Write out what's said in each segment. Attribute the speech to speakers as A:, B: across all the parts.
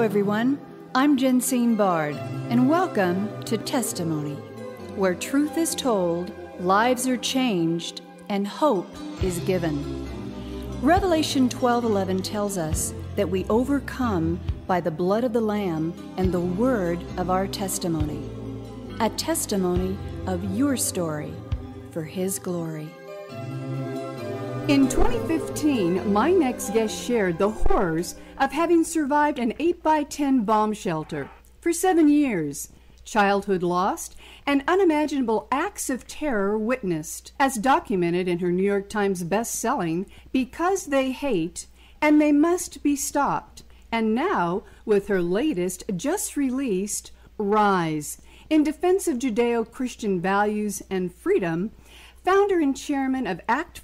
A: everyone. I'm Jensine Bard, and welcome to Testimony, where truth is told, lives are changed, and hope is given. Revelation 12:11 tells us that we overcome by the blood of the Lamb and the word of our testimony. A testimony of your story for His glory. In 2015, my next guest shared the horrors of having survived an 8x10 bomb shelter for 7 years, childhood lost, and unimaginable acts of terror witnessed, as documented in her New York Times best-selling Because They Hate and They Must Be Stopped, and now with her latest, just released, Rise, in defense of Judeo-Christian values and freedom. Founder and chairman of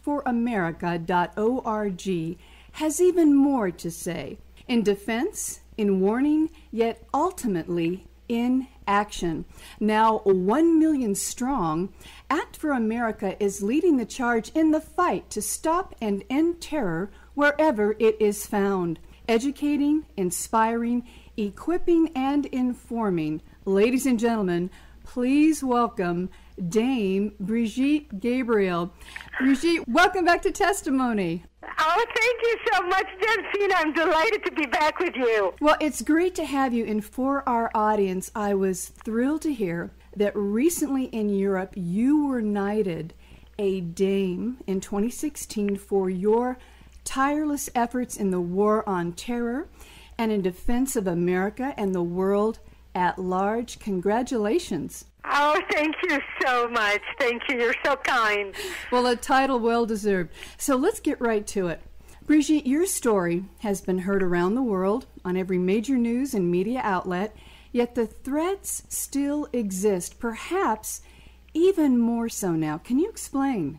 A: ActForAmerica.org has even more to say, in defense, in warning, yet ultimately in action. Now 1 million strong, Act for America is leading the charge in the fight to stop and end terror wherever it is found, educating, inspiring, equipping, and informing. Ladies and gentlemen, please welcome Dame Brigitte Gabriel. Brigitte, welcome back to Testimony.
B: Oh, thank you so much, Jensine. I'm delighted to be back with you.
A: Well, it's great to have you. And for our audience, I was thrilled to hear that recently in Europe, you were knighted a Dame in 2016 for your tireless efforts in the war on terror and in defense of America and the world at large. Congratulations.
B: Oh, thank you so much. Thank you. You're so kind.
A: Well, a title well deserved. So let's get right to it. Brigitte, your story has been heard around the world on every major news and media outlet, yet the threats still exist, perhaps even more so now. Can you explain?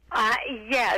B: Yes.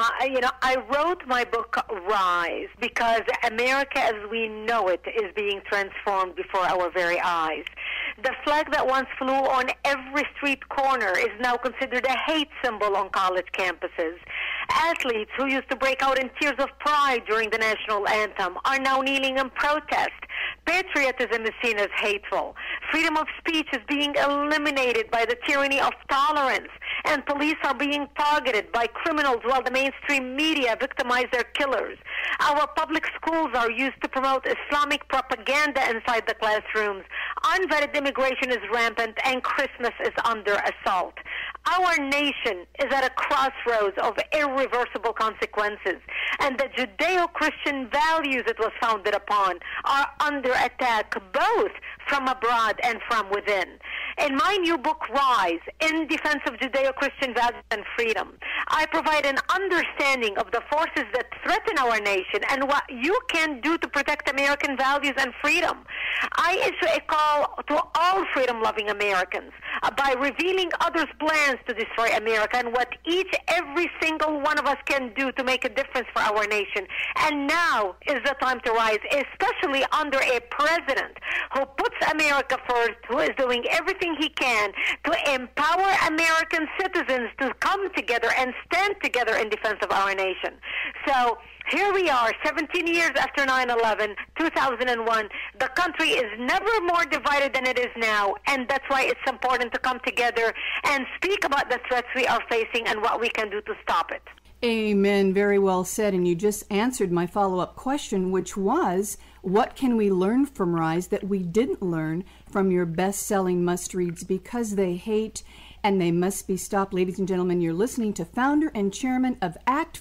B: I wrote my book, Rise, because America as we know it is being transformed before our very eyes. The flag that once flew on every street corner is now considered a hate symbol on college campuses. Athletes who used to break out in tears of pride during the national anthem are now kneeling in protest. Patriotism is seen as hateful. Freedom of speech is being eliminated by the tyranny of tolerance. And police are being targeted by criminals while the mainstream media victimize their killers. Our public schools are used to promote Islamic propaganda inside the classrooms. Unvetted immigration is rampant and Christmas is under assault. Our nation is at a crossroads of irreversible consequences, and the Judeo-Christian values it was founded upon are under attack both from abroad and from within. In my new book, Rise, in defense of Judeo-Christian values and freedom, I provide an understanding of the forces that threaten our nation and what you can do to protect American values and freedom. I issue a call to all freedom-loving Americans by revealing others' plans to destroy America and what every single one of us can do to make a difference for our nation. And now is the time to rise, especially under a president who puts America first, who is doing everything he can to empower American citizens to come together and stand together in defense of our nation. So here we are, 17 years after 9/11, 2001. The country is never more divided than it is now, and that's why it's important to come together and speak about the threats we are facing and what we can do to stop it.
A: Amen. Very well said. And you just answered my follow-up question, which was, what can we learn from Rise that we didn't learn from your best-selling must-reads, Because They Hate and They Must Be Stopped? Ladies and gentlemen, you're listening to founder and chairman of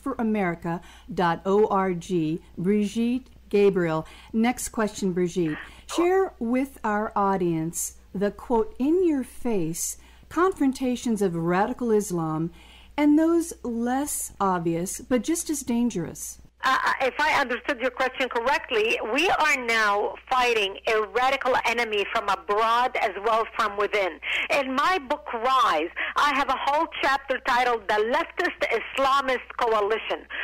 A: ActForAmerica.org, Brigitte Gabriel. Next question, Brigitte. Share with our audience the, quote, in-your-face confrontations of radical Islam and those less obvious but just as dangerous.
B: If I understood your question correctly, we are now fighting a radical enemy from abroad as well from within. In my book, Rise, I have a whole chapter titled The Leftist Islamist Coalition,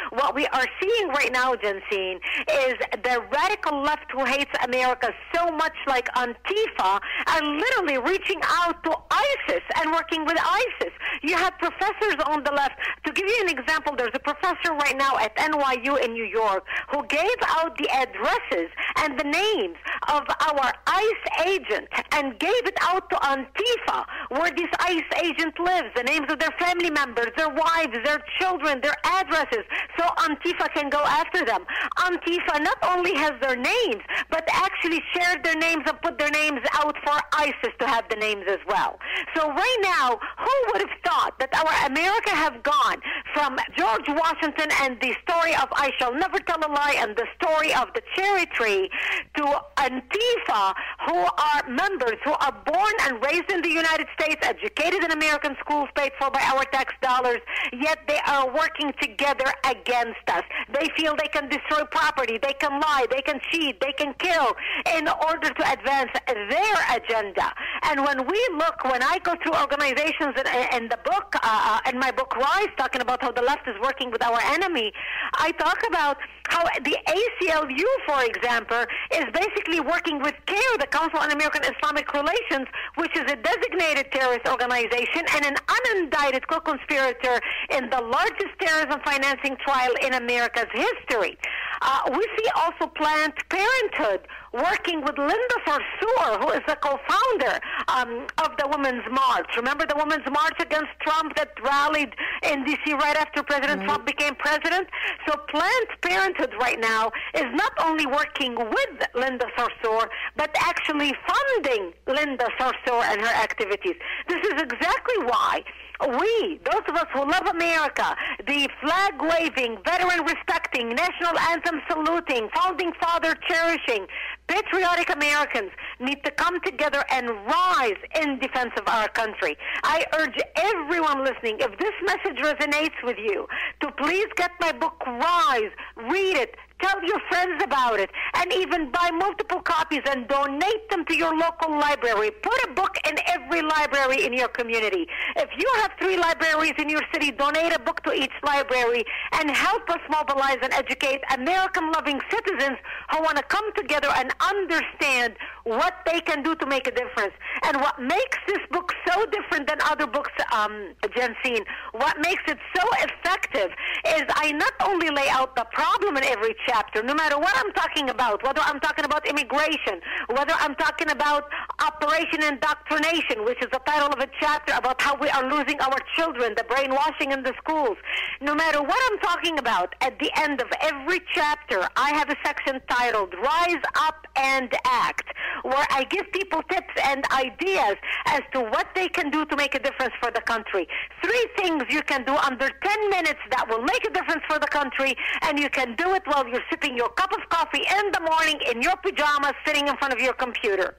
B: What we are seeing right now, Jensine, is the radical left who hates America so much like Antifa are literally reaching out to ISIS and working with ISIS. You have professors on the left. To give you an example, there's a professor right now at NYU in New York who gave out the addresses and the names of our ICE agent and gave it out to Antifa, where this ICE agent lives, the names of their family members, their wives, their children, their addresses, so Antifa can go after them. Antifa not only has their names, but actually shared their names and put their names out for ISIS to have the names as well. So right now, who would have thought that our America have gone from George Washington and the story of I Shall Never Tell a Lie and the story of the cherry tree to Antifa, who are members who are born and raised in the United States, educated in American schools paid for by our tax dollars, yet they are working together against us. They feel they can destroy property, they can lie, they can cheat, they can kill in order to advance their agenda. And when I go through organizations in the book, in my book Rise, talking about how the left is working with our enemy, I talk about how the ACLU, for example, is basically working with CAIR, the Council on American Islamic Relations, which is a designated terrorist organization and an unindicted co-conspirator in the largest terrorism financing trial in America's history. We see also Planned Parenthood working with Linda Sarsour, who is the co-founder of the Women's March. Remember the Women's March against Trump that rallied in D.C. right after President Trump became president? So Planned Parenthood right now is not only working with Linda Sarsour, but actually funding Linda Sarsour and her activities. This is exactly why we, those of us who love America, the flag-waving, veteran-respecting, national anthem saluting, founding father cherishing, patriotic Americans need to come together and rise in defense of our country. I urge everyone listening, if this message resonates with you, to please get my book Rise, read it, tell your friends about it, and even buy multiple copies and donate them to your local library. Put a book in every library in your community. If you have 3 libraries in your city, donate a book to each library and help us mobilize and educate American-loving citizens who want to come together and understand what they can do to make a difference. And what makes this book so different than other books, Jensine, what makes it so effective is I not only lay out the problem in every chapter, no matter what I'm talking about, whether I'm talking about immigration, whether I'm talking about Operation Indoctrination, which is the title of a chapter about how we are losing our children, the brainwashing in the schools. No matter what I'm talking about, at the end of every chapter, I have a section titled Rise Up and Act, where I give people tips and ideas as to what they can do to make a difference for the country. 3 things you can do under 10 minutes that will make a difference for the country, and you can do it while you're sipping your cup of coffee in the morning in your pajamas sitting in front of your computer.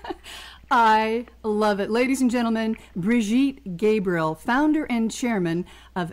A: I love it. Ladies and gentlemen, Brigitte Gabriel, founder and chairman of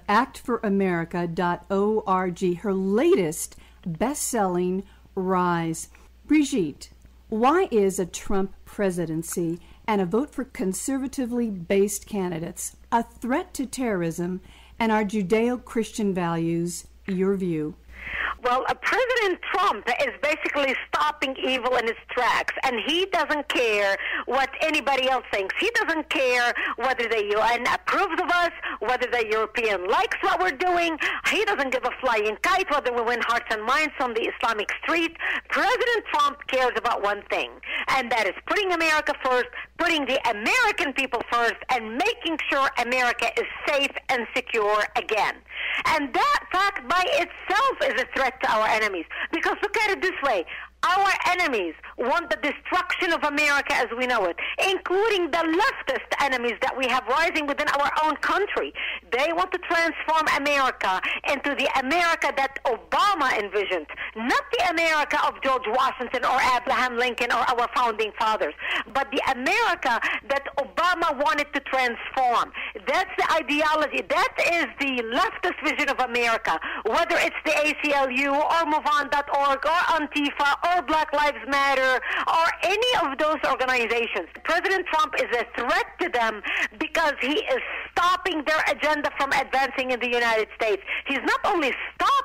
A: actforamerica.org, her latest best-selling Rise. Brigitte, why is a Trump presidency and a vote for conservatively based candidates a threat to terrorism and our Judeo-Christian values, your view?
B: Well, President Trump is basically stopping evil in its tracks, and he doesn't care what anybody else thinks. He doesn't care whether the UN approves of us, whether the European likes what we're doing. He doesn't give a flying kite whether we win hearts and minds on the Islamic street. President Trump cares about one thing, and that is putting America first, putting the American people first, and making sure America is safe and secure again. And that fact by itself is a threat to our enemies. Because look at it this way. Our enemies want the destruction of America as we know it, including the leftist enemies that we have rising within our own country. They want to transform America into the America that Obama envisioned, not the America of George Washington or Abraham Lincoln or our founding fathers, but the America that Obama wanted to transform. That's the ideology. That is the leftist vision of America, whether it's the ACLU or MoveOn.org or Antifa or Black Lives Matter or any of those organizations. President Trump is a threat to them because he is stopping their agenda from advancing in the United States. He's not only stopping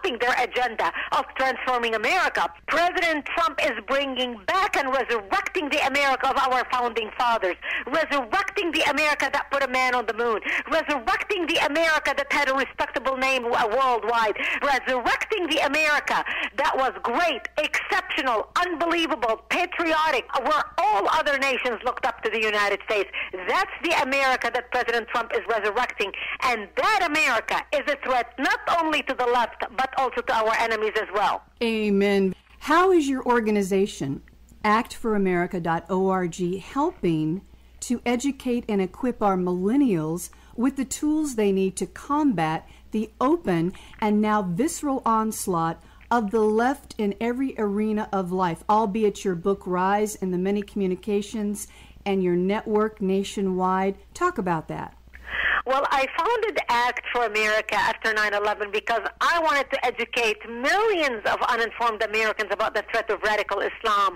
B: stopping their agenda of transforming America. President Trump is bringing back and resurrecting the America of our founding fathers, resurrecting the America that put a man on the moon, resurrecting the America that had a respectable name worldwide, resurrecting the America that was great, exceptional, unbelievable, patriotic, where all other nations looked up to the United States. That's the America that President Trump is resurrecting, and that America is a threat not only to the left, but also to our enemies as well.
A: Amen. How is your organization, actforamerica.org, helping to educate and equip our millennials with the tools they need to combat the open and now visceral onslaught of the left in every arena of life, albeit your book Rise and the many communications and your network nationwide? Talk about that.
B: Well, I founded ACT for America after 9/11 because I wanted to educate millions of uninformed Americans about the threat of radical Islam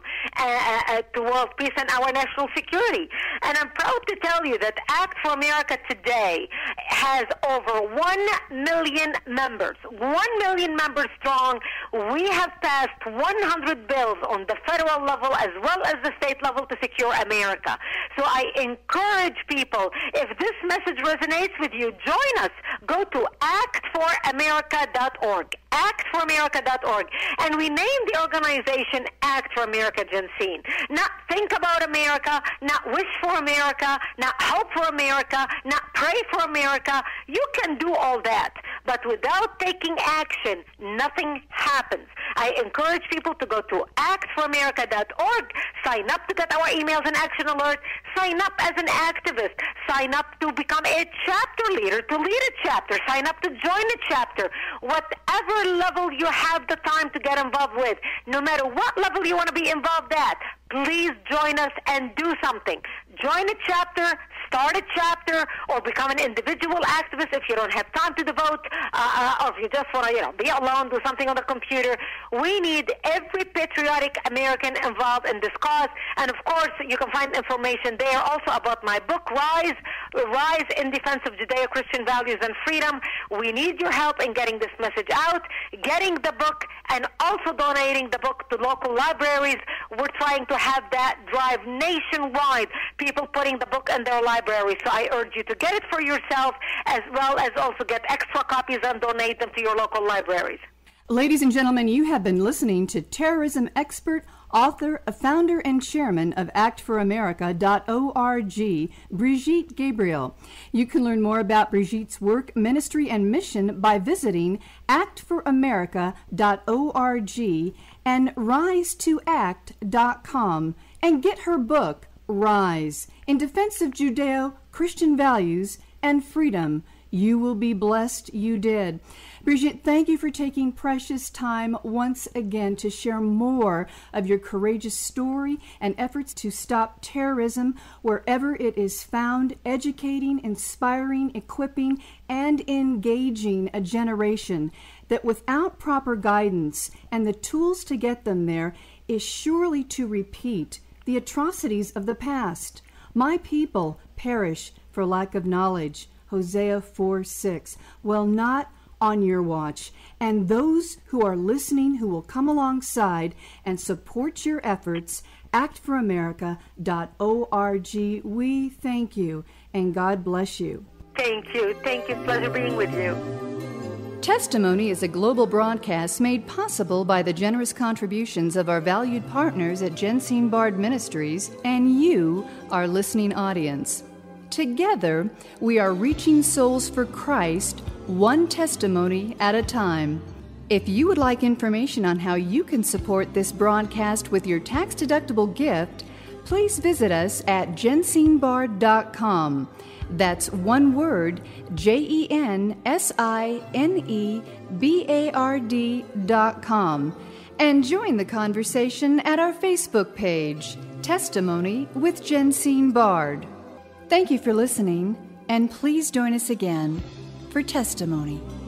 B: to world peace and our national security. And I'm proud to tell you that ACT for America today has over 1 million members, 1 million members strong. We have passed 100 bills on the federal level as well as the state level to secure America. So I encourage people, if this message resonates with you, join us. Go to actforamerica.org, actforamerica.org, and we name the organization Act for America Jensine. Not think about America, not wish for America, not hope for America, not pray for America. You can do all that, but without taking action, nothing happens. I encourage people to go to actforamerica.org, sign up to get our emails and action alert, sign up as an activist, sign up to become a chapter leader, to lead a chapter, sign up to join a chapter. Whatever level you have the time to get involved with, no matter what level you want to be involved at, please join us and do something. Join a chapter, start a chapter, or become an individual activist if you don't have time to devote, or if you just want to, be alone, do something on the computer. We need every patriotic American involved in this cause. And of course, you can find information there also about my book, Rise in Defense of Judeo-Christian Values and Freedom. We need your help in getting this message out, getting the book, and also donating the book to local libraries. We're trying to have that drive nationwide, people putting the book in their library. So I urge you to get it for yourself, as well as also get extra copies and donate them to your local libraries.
A: Ladies and gentlemen, you have been listening to terrorism expert, author, founder, and chairman of actforamerica.org, Brigitte Gabriel. You can learn more about Brigitte's work, ministry, and mission by visiting actforamerica.org and rise2act.com and get her book, Rise, in Defense of Judeo-Christian Values and Freedom. You will be blessed you did. Brigitte, thank you for taking precious time once again to share more of your courageous story and efforts to stop terrorism wherever it is found, educating, inspiring, equipping, and engaging a generation that without proper guidance and the tools to get them there is surely to repeat the atrocities of the past. My people perish for lack of knowledge. Hosea 4:6. Well, not on your watch. And those who are listening, who will come alongside and support your efforts, actforamerica.org. We thank you, and God bless you.
B: Thank you. Thank you. Pleasure being with you.
A: Testimony is a global broadcast made possible by the generous contributions of our valued partners at Jensine Bard Ministries and you, our listening audience. Together, we are reaching souls for Christ, one testimony at a time. If you would like information on how you can support this broadcast with your tax-deductible gift, please visit us at jensinebard.com. That's one word, JENSINEBARD.com. And join the conversation at our Facebook page, Testimony with Jensine Bard. Thank you for listening, and please join us again for Testimony.